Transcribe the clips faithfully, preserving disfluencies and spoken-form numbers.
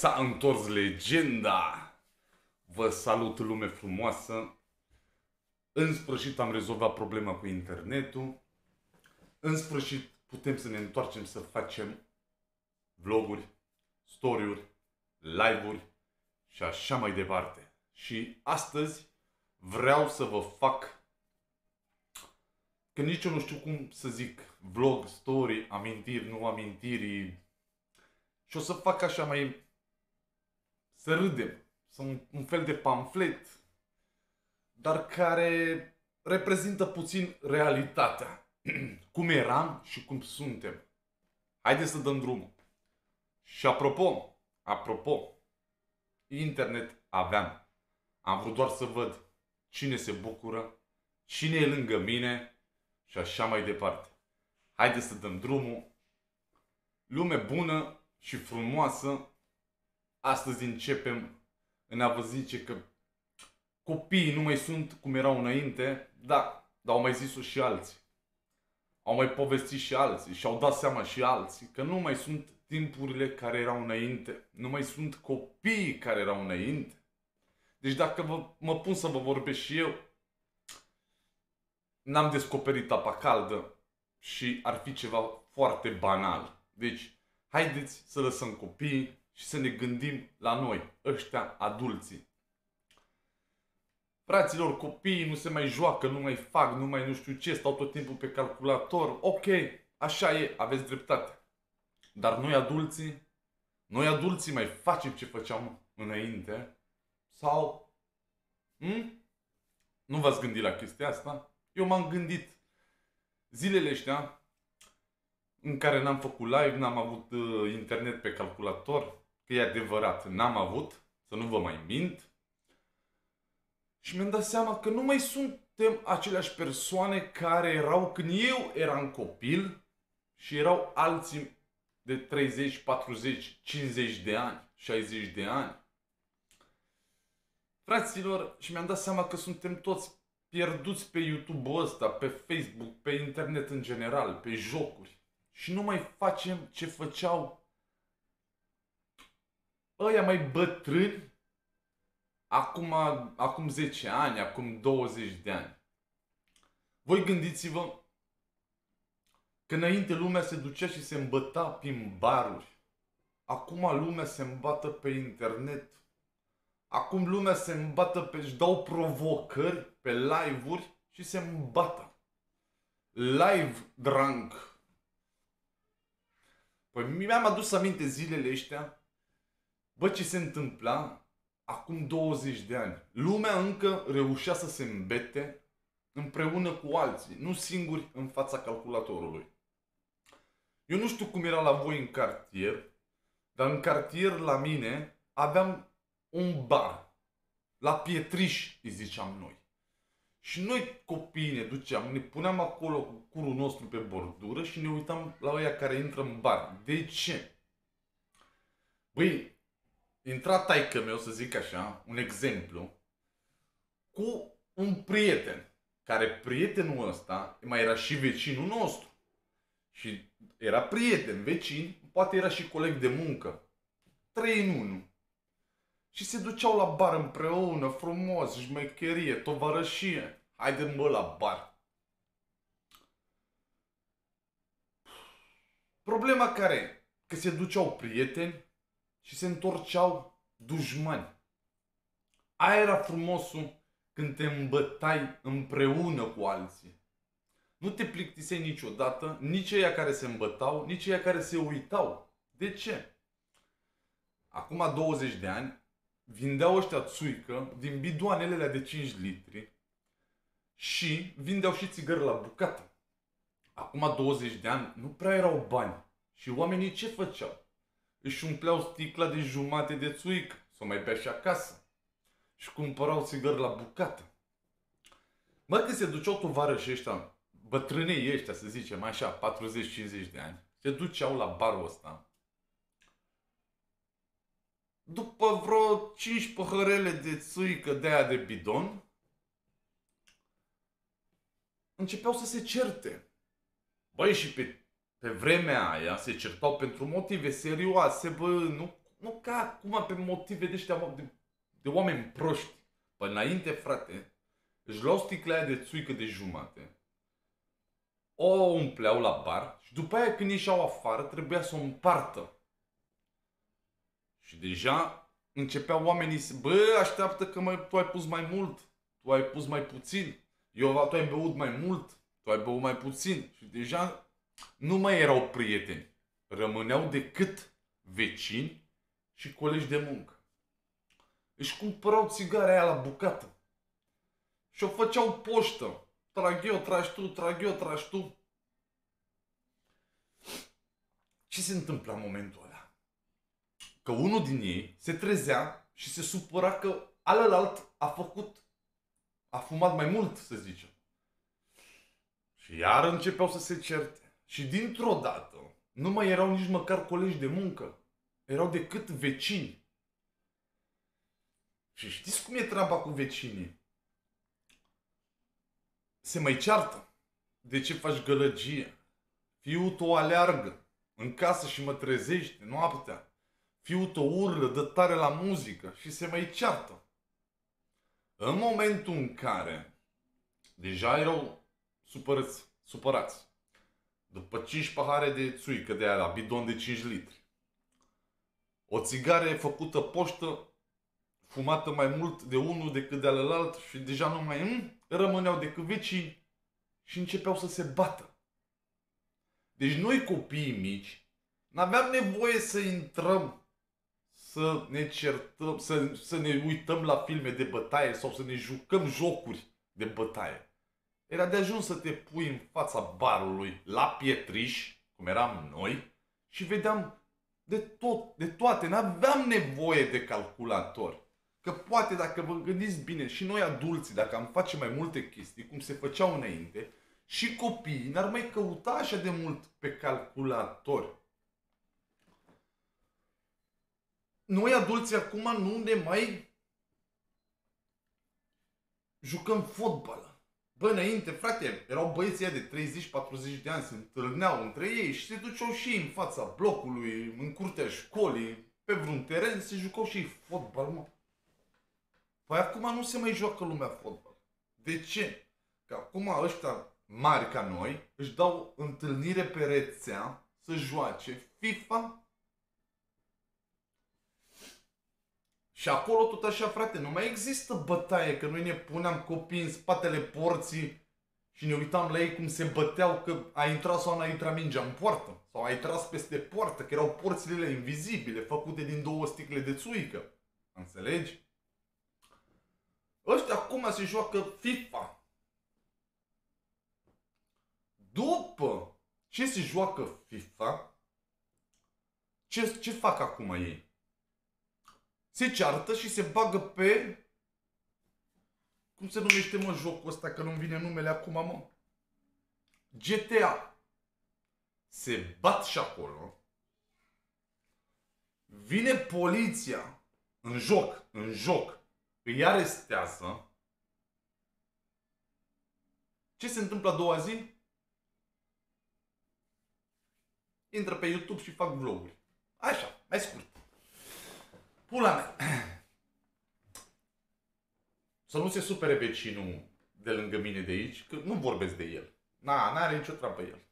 S-a întors legenda! Vă salut, lume frumoasă! În sfârșit am rezolvat problema cu internetul. În sfârșit putem să ne întoarcem să facem vloguri, story-uri, live-uri și așa mai departe. Și astăzi vreau să vă fac, că nici eu nu știu cum să zic, vlog, story, amintiri, nu amintiri. Și o să fac așa mai, să râdem, să un, un fel de pamflet, dar care reprezintă puțin realitatea. Cum eram și cum suntem. Haideți să dăm drumul. Și apropo, apropo, internet aveam. Am vrut doar să văd cine se bucură, cine e lângă mine și așa mai departe. Haideți să dăm drumul. Lume bună și frumoasă. Astăzi începem în a vă zice că copiii nu mai sunt cum erau înainte. Da, dar au mai zis-o și alții. Au mai povestit și alții și au dat seama și alții că nu mai sunt timpurile care erau înainte. Nu mai sunt copiii care erau înainte. Deci dacă vă, mă pun să vă vorbesc și eu, n-am descoperit apa caldă și ar fi ceva foarte banal. Deci, haideți să lăsăm copiii și să ne gândim la noi, ăștia adulții. Fraților, copiii nu se mai joacă, nu mai fac, nu mai nu știu ce, stau tot timpul pe calculator. Ok, așa e, aveți dreptate. Dar noi adulții, noi adulții mai facem ce făceam înainte? Sau, hm? Nu v-ați gândit la chestia asta? Eu m-am gândit zilele ăștia în care n-am făcut live, n-am avut uh, internet pe calculator, că e adevărat, n-am avut, să nu vă mai mint. Și mi-am dat seama că nu mai suntem aceleași persoane care erau când eu eram copil și erau alții de treizeci, patruzeci, cincizeci de ani, șaizeci de ani. Fraților, și mi-am dat seama că suntem toți pierduți pe YouTube-ul ăsta, pe Facebook, pe internet în general, pe jocuri. Și nu mai facem ce făceau ăia mai bătrâni acum, acum zece ani, acum douăzeci de ani. Voi gândiți-vă că înainte lumea se ducea și se îmbăta prin baruri. Acum lumea se îmbată pe internet. Acum lumea se îmbată pe... își dau provocări pe live-uri și se îmbată. Live drunk. Păi mi-am adus aminte zilele ăștia. Bă, ce se întâmpla acum douăzeci de ani. Lumea încă reușea să se îmbete împreună cu alții, nu singuri în fața calculatorului. Eu nu știu cum era la voi în cartier, dar în cartier la mine aveam un bar. La Pietriș îi ziceam noi. Și noi copiii ne duceam, ne puneam acolo cu curul nostru pe bordură și ne uitam la ăia care intră în bar. De ce? Băi, intra taică meu, să zic așa, un exemplu, cu un prieten, care prietenul ăsta mai era și vecinul nostru. Și era prieten, vecin, poate era și coleg de muncă. Trei în unu. Și se duceau la bar împreună, frumos, șmecherie, tovarășie. Haide mă la bar. Problema care e? Că se duceau prieteni și se întorceau dușmani. Aia era frumosul când te îmbătai împreună cu alții. Nu te plictiseai niciodată, nici aia care se îmbătau, nici aia care se uitau. De ce? Acum douăzeci de ani vindeau ăștia țuică din bidoanele alea de cinci litri și vindeau și țigări la bucată. Acum douăzeci de ani nu prea erau bani și oamenii ce făceau? Își umpleau sticla de jumate de țuică, să o mai bea și acasă. Și cumpărau țigări la bucată. Mă, când se duceau tovarășii ăștia, bătrânei ăștia, să zicem așa, patruzeci cincizeci de ani, se duceau la barul ăsta. După vreo cinci păhărele de țuică de aia de bidon, începeau să se certe. Băi, și pe, pe vremea aia se certau pentru motive serioase, bă, nu nu ca acum pe motive de ăștia, de, de oameni proști. Păi înainte, frate, își luau sticla aia de țuică de jumate, o umpleau la bar și după aia când ieșeau afară trebuia să o împartă. Și deja începeau oamenii să, bă, așteaptă că mai, tu ai pus mai mult, tu ai pus mai puțin, eu, tu ai băut mai mult, tu ai băut mai puțin. Și deja nu mai erau prieteni, rămâneau decât vecini și colegi de muncă. Își cumpărau țigara aia la bucată și o făceau poștă. Trag eu, tragi tu, trag eu, tragi tu. Ce se întâmplă în momentul ăla? Că unul din ei se trezea și se supăra că alălalt a făcut, a fumat mai mult, să zicem. Și iar începeau să se certe. Și dintr-o dată nu mai erau nici măcar colegi de muncă. Erau decât vecini. Și știți cum e treaba cu vecinii? Se mai ceartă. De ce faci gălăgie? Fiul tău aleargă în casă și mă trezește noaptea. Fiul tău urlă, dă tare la muzică și se mai ceartă. În momentul în care deja erau supărați, supărați, după cinci pahare de țuică de aia la bidon de cinci litri, o țigară făcută poștă, fumată mai mult de unul decât de alălalt și deja nu mai mm, rămâneau decât vecini și începeau să se bată. Deci noi copiii mici n-aveam nevoie să intrăm, să ne certăm, să, să ne uităm la filme de bătaie sau să ne jucăm jocuri de bătaie. Era de ajuns să te pui în fața barului la pietriș, cum eram noi, și vedeam de tot, de toate. N-aveam nevoie de calculator. Că poate, dacă vă gândiți bine, și noi adulții, dacă am face mai multe chestii, cum se făceau înainte, și copiii n-ar mai căuta așa de mult pe calculator. Noi adulții acum nu ne mai jucăm fotbal. Bă, înainte, frate, erau băieții de treizeci patruzeci de ani, se întâlneau între ei și se duceau și în fața blocului, în curtea școlii, pe vreun teren, se jucau și ei fotbal, mă. Păi acum nu se mai joacă lumea fotbal. De ce? Că acum ăștia mari ca noi își dau întâlnire pe rețea să joace FIFA. Și acolo tot așa, frate, nu mai există bătaie, că noi ne puneam copii în spatele porții și ne uitam la ei cum se băteau, că a intrat sau n-a intrat mingea în poartă. Sau a intrat peste poartă, că erau porțile invizibile, făcute din două sticle de țuică. Înțelegi? Ăștia acum se joacă FIFA. După ce se joacă FIFA, ce, ce fac acum ei? Se ceartă și se bagă pe... Cum se numește, mă, jocul ăsta, că nu-mi vine numele acum, mă? G T A. Se bat și acolo. Vine poliția în joc, în joc, îi arestează. Ce se întâmplă a doua zi? Intră pe YouTube și fac vloguri. Așa, mai scurt. Pula mea. Să nu se supere vecinul de lângă mine de aici, că nu vorbesc de el. Na, n-are nicio treabă el.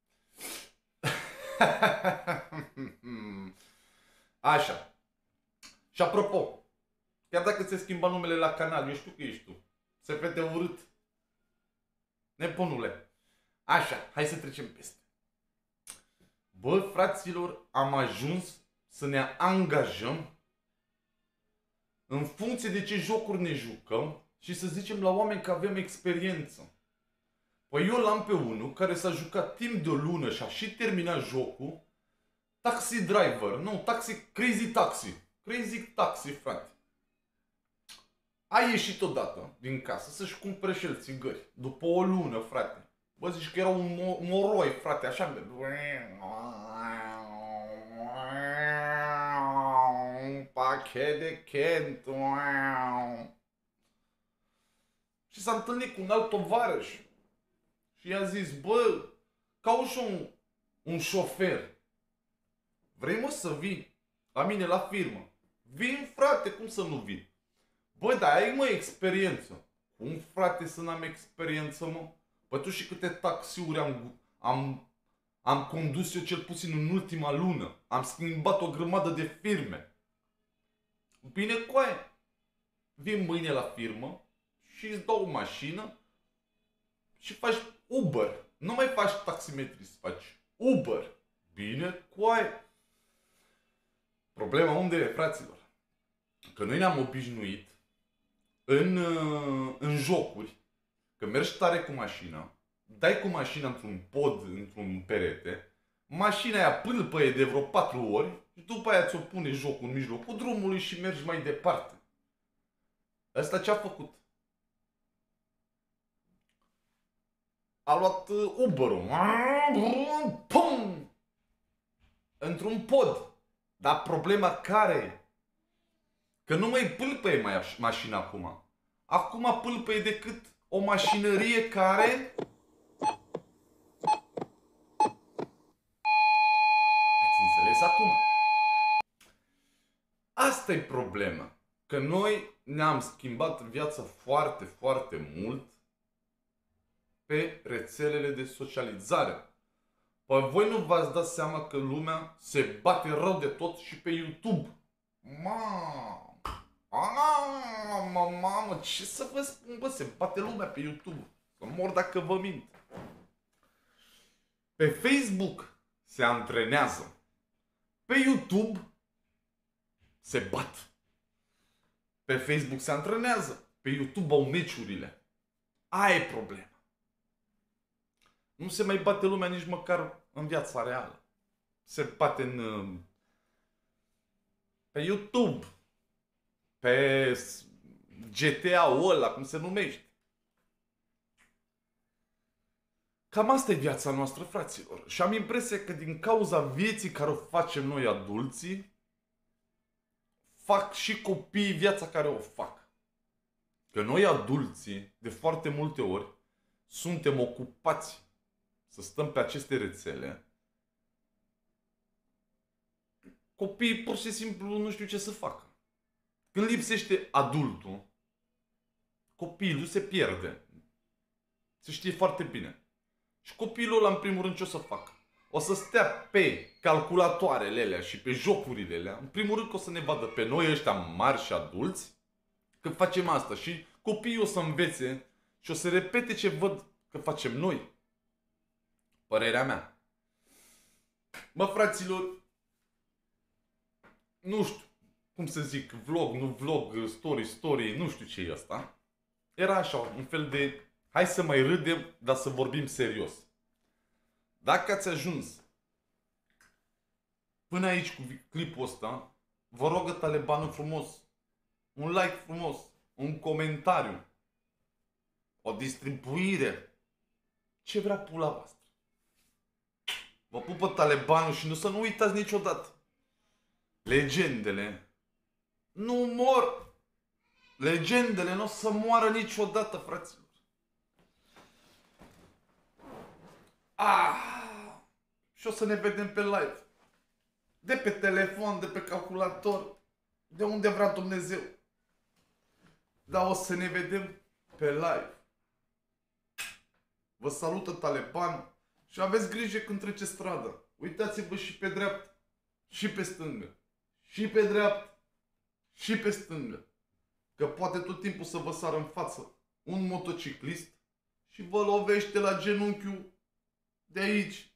Așa. Și apropo, chiar dacă se schimba numele la canal, eu știu că ești tu. Se vede urât. Nebunule. Așa, hai să trecem peste. Bă, fraților, am ajuns să ne angajăm în funcție de ce jocuri ne jucăm și să zicem la oameni că avem experiență. Păi eu l-am pe unul care s-a jucat timp de o lună și a și terminat jocul. Taxi driver, nu, taxi, crazy taxi. Crazy taxi, frate. A ieșit odată din casă să-și cumpere și el țigări. După o lună, frate. Bă, zici că era un moroi, frate, așa. Pachet de Kent. Și s-a întâlnit cu un alt tovarăș. Și i-a zis, bă, caut și un, un șofer. Vrei, mă, să vii la mine la firmă. Vin, frate, cum să nu vin? Bă, dar ai, mă, experiență. Cum, frate, să n-am experiență, mă? Păi tu și câte taxiuri am, am, am condus eu cel puțin în ultima lună. Am schimbat o grămadă de firme. Bine, coaie. Vin mâine la firmă și îți dau o mașină și faci Uber. Nu mai faci taximetrist, faci Uber. Bine, coaie. Problema unde e, fraților? Că noi ne-am obișnuit în, în jocuri, că mergi tare cu mașina, dai cu mașina într-un pod, într-un perete, mașina aia pâlpăie de vreo patru ori și după aia ți-o pune jocul în mijlocul drumului și mergi mai departe. Asta ce-a făcut? A luat Uber-ul pum! Într-un pod. Dar problema care e? Că nu mai pâlpăie mai mașina acum. Acum pâlpăie decât o mașinărie care... Ați înțeles acum? Asta e problema. Că noi ne-am schimbat viața foarte, foarte mult pe rețelele de socializare. Păi voi nu v-ați dat seama că lumea se bate rău de tot și pe YouTube. Mamă, mamă, mamă, ce să vă spun, bă, se bate lumea pe YouTube. Să mor dacă vă mint. Pe Facebook se antrenează. Pe YouTube se bat. Pe Facebook se antrenează. Pe YouTube au meciurile. Aia e problema. Nu se mai bate lumea nici măcar în viața reală. Se bate în... pe YouTube. Pe G T A-ul ăla, cum se numește. Cam asta e viața noastră, fraților. Și am impresia că din cauza vieții care o facem noi adulții, fac și copiii viața care o fac. Că noi adulții, de foarte multe ori, suntem ocupați să stăm pe aceste rețele. Copiii pur și simplu nu știu ce să facă. Când lipsește adultul, copilul se pierde. Se știe foarte bine. Și copilul ăla, în primul rând, ce o să facă? O să stea pe calculatoarele alea și pe jocurile alea. În primul rând că o să ne vadă pe noi ăștia mari și adulți că facem asta. Și copiii o să învețe și o să repete ce văd că facem noi. Părerea mea. Mă, fraților, nu știu cum să zic, vlog, nu vlog, story, story, nu știu ce e asta. Era așa, un fel de hai să mai râdem, dar să vorbim serios. Dacă ați ajuns până aici cu clipul ăsta, vă rog, talebanul frumos, un like frumos, un comentariu, o distribuire, ce vrea pula voastră. Vă pupă talebanul și nu să nu uitați niciodată. Legendele nu mor. Legendele nu o să moară niciodată, fraților. Ah! Și o să ne vedem pe live. De pe telefon, de pe calculator, de unde vrea Dumnezeu. Dar o să ne vedem pe live. Vă salută talebanul și aveți grijă când trece strada. Uitați-vă și pe dreapta, și pe stângă, și pe dreapta, și pe stângă. Că poate tot timpul să vă sară în față un motociclist și vă lovește la genunchiul de aici.